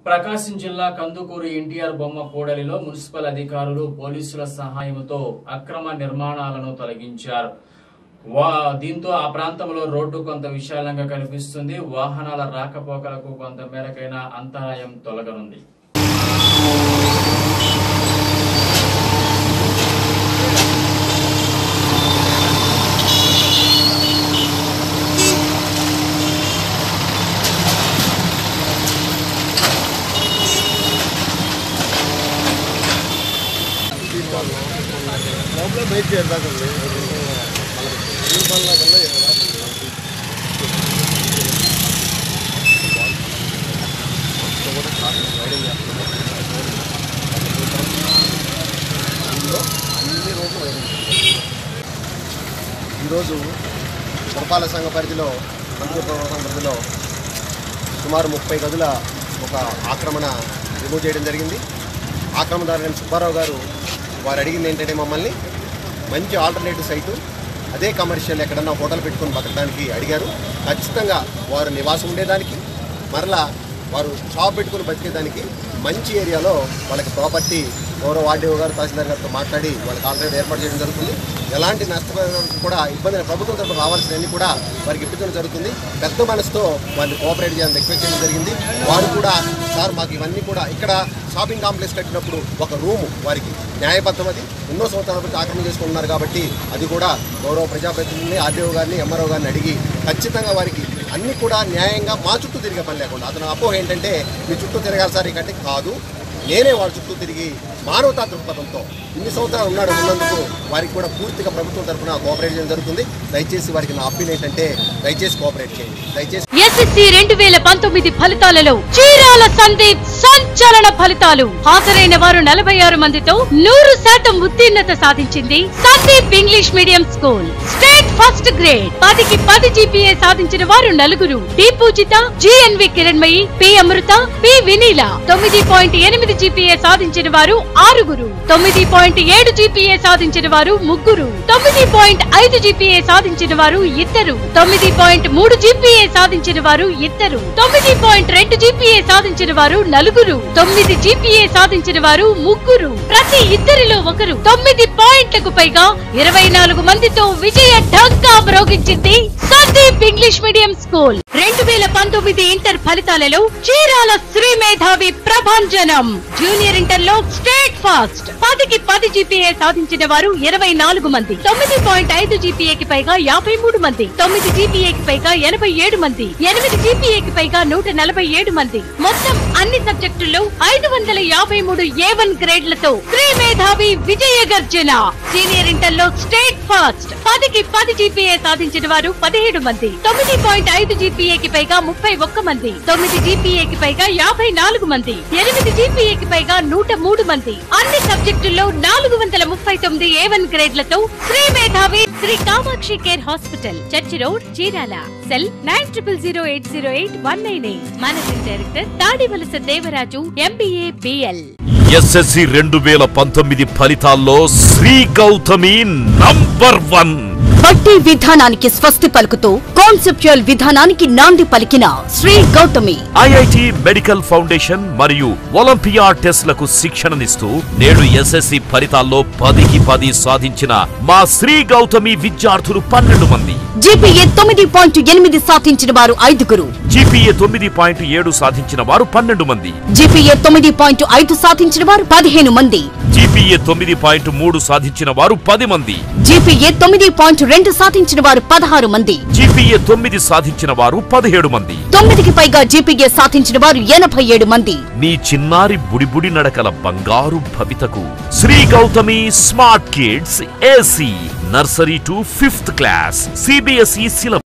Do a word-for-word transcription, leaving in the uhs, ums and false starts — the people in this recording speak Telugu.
ప్రకాశం జిల్లా కందుకూరు ఎన్టీఆర్ బొమ్మ కూడలిలో మున్సిపల్ అధికారులు పోలీసుల సహాయంతో అక్రమ నిర్మాణాలను తొలగించారు. దీంతో ఆ ప్రాంతంలో రోడ్డు కొంత విశాలంగా కనిపిస్తుంది. వాహనాల రాకపోకలకు కొంత మేరకైన అంతరాయం తొలగనుంది. ఈరోజు పురపాలక సంఘ పరిధిలో కందుకూరు పరిధిలో సుమారు ముప్పై గదుల ఒక ఆక్రమణ రిమూవ్ చేయడం జరిగింది. ఆక్రమణదారులైన సుబ్బారావు గారు వారు అడిగింది ఏంటంటే మమ్మల్ని మంచి ఆల్టర్నేటివ్ సైటు, అదే కమర్షియల్ ఎక్కడన్నా హోటల్ పెట్టుకొని బతకడానికి అడిగారు. ఖచ్చితంగా వారు నివాసం ఉండేదానికి, మరలా వారు షాప్ పెట్టుకుని బతికేదానికి మంచి ఏరియాలో వాళ్ళకి ప్రాపర్టీ గౌరవ ఆర్డీఓ గారు తహసీల్దార్ గారితో మాట్లాడి వాళ్ళకి ఆల్రెడీ ఏర్పాటు చేయడం జరుగుతుంది. ఎలాంటి నష్టపరిహారం కూడా ఇబ్బంది ప్రభుత్వం తరఫున రావాల్సినవన్నీ కూడా వారికి ఇప్పించడం జరుగుతుంది. పెద్ద మనసుతో వాళ్ళు కోఆపరేట్ చేయాలని రిక్వెస్ట్ చేయడం జరిగింది. వారు కూడా సార్ మాకు ఇవన్నీ కూడా ఇక్కడ షాపింగ్ కాంప్లెక్స్ కట్టినప్పుడు ఒక రూము వారికి న్యాయబద్ధం, అది ఎన్నో సంవత్సరాల నుంచి ఆక్రమణ చేసుకుంటున్నారు కాబట్టి అది కూడా గౌరవ ప్రజాప్రతినిధిని ఆర్డీఓ గారిని ఎంఆర్ఓ గారిని అడిగి ఖచ్చితంగా వారికి అన్నీ కూడా న్యాయంగా మా చుట్టూ తిరిగే పని లేకుండా, అతను అపోహ ఏంటంటే మీ చుట్టూ తిరగాలి సార్ ఇకంటే కాదు, నేనే వాళ్ళ చుట్టూ తిరిగి మానవతా దృక్పథంతో ఇన్ని సంవత్సరాలు ఉన్నాడు ఉన్నందుకు వారికి కూడా పూర్తిగా ప్రభుత్వం తరఫున కోఆపరేట్ చేయడం జరుగుతుంది. దయచేసి వారికి నా అప్పీల్ ఏంటంటే దయచేసి కోఆపరేట్ చేయండి. దయచేసి ఎస్ఎస్సి రెండు వేల పంతొమ్మిది ఫలితాలలో చీరాల సందీప్ సంచలన ఫలితాలు. హాజరైన వారు నలభై ఆరు మందితో నూరు శాతం ఉత్తీర్ణత సాధించింది Sandeep English medium school. State first grade పదికి పది జీపీఏ సాధించిన వారు నలుగురు. D Poojitha, G N V Kiranmayi, P Amrutha, P Vineela. తొమ్మిది పాయింట్ ఎనిమిది జీపీఏ సాధించిన వారు ఆరుగురు. తొమ్మిది పాయింట్ ఏడు జీపీఏ సాధించిన వారు ముగ్గురు. తొమ్మిది పాయింట్ ఐదు జీపీఏ సాధించిన వారు ఇద్దరు. తొమ్మిది పాయింట్ మూడు జీపీఏ సాధించిన వారు ఇద్దరు. తొమ్మిది పాయింట్ రెండు జీపీఏ సాధించిన వారు నలుగురు. తొమ్మిది జీపీఏ సాధించిన వారు ముగ్గురు. ప్రతి ఇద్దరిలో ఒకరు. తొమ్మిది పాయింట్లకు పైగా ఇరవై నాలుగు మందితో విజయ ఢంకా మ్రోగించింది సందీప్ ఇంగ్లీష్ మీడియం స్కూల్. రెండు వేల పంతొమ్మిది ఇంటర్ ఫలితాలలో చీరాల శ్రీ మేధావి ప్రభంజనం. జూనియర్ ఇంటర్ లో స్టేట్ ఫాస్ట్ పదికి పది జీపీఏ సాధించిన వారు ఇరవై నాలుగు మంది. తొమ్మిది పాయింట్ ఐదు జీపీఏకి పైగా యాభై మూడు మంది. తొమ్మిది జీపీఏకి పైగా ఎనభై ఏడు మంది. ఎనిమిది జీపీఏకి పైగా నూట నలభై ఏడు మంది. మొత్తం అన్ని సబ్జెక్టుల్లో ఐదు వందల యాభై మూడు ఏ వన్ గ్రేడ్లతో శ్రీ మేధావి విజయ గర్జన. సీనియర్ ఇంటర్ లో స్టేట్ ఫాస్ట్ పదికి పది జీపీఏ సాధించిన వారు పదిహేడు మంది. తొమ్మిది పాయింట్ ఐదు జీపీఏకి పైగా ముప్పై ఒక్క మంది. తొమ్మిది జీపీఏకి పైగా యాభై నాలుగు మంది. ఎనిమిది జీపీఏకి పైగా నూట మూడు మంది. అన్ని సబ్జెక్టుల్లో నాలుగు వందల ముప్పై తొమ్మిది ఏ వన్ గ్రేడ్లతో Sri Medhavi Sri Kamakshi care hospital, church road, Chirala. Cell nine triple zero eight zero eight one nine eight. Managing director Tadivalasa Devaraju, MBA, BL. SSC రెండు వేల పంతొమ్మిది ఫలితాల్లో శ్రీ గౌతమి నంబర్ వన్. బట్టి విధానానికి స్వస్తి పలుకుతూ కాన్సెప్చువల్ విధానానికి నాంది పలికిన Sri Gautami. IIT medical foundation మరియు ఒలింపియా టెస్ట్లకు శిక్షణనిస్తూ నేడు ఎస్ఎస్సి ఫలితాల్లో పదికి పది సాధించిన మా శ్రీ గౌతమి విద్యార్థులు పన్నెండు మంది. జీపీఏ తొమ్మిది పాయింట్ ఎనిమిది సాధించిన వారు ఐదుగురు. జీపీఏ తొమ్మిది పాయింట్ ఏడు సాధించిన వారు పన్నెండు మంది. జీపీఏ తొమ్మిది పాయింట్ ఐదు సాధించిన వారు పదిహేను మంది. జీపీఏ తొమ్మిది పాయింట్ మూడు సాధించిన వారు పది మంది. జీపీఏ తొమ్మిది పాయింట్ రెండు సాధించిన వారు పదహారు మంది. జీపీఏ తొమ్మిది సాధించిన వారు పదిహేడు మంది. తొమ్మిదికి పైగా జీపీఏ సాధించిన వారు ఎనభై ఏడు మంది. నీ చిన్నారి బుడిబుడి నడకల బంగారు భవితకు Sri Gautami smart kids AC nursery to fifth class CBSE syllabus.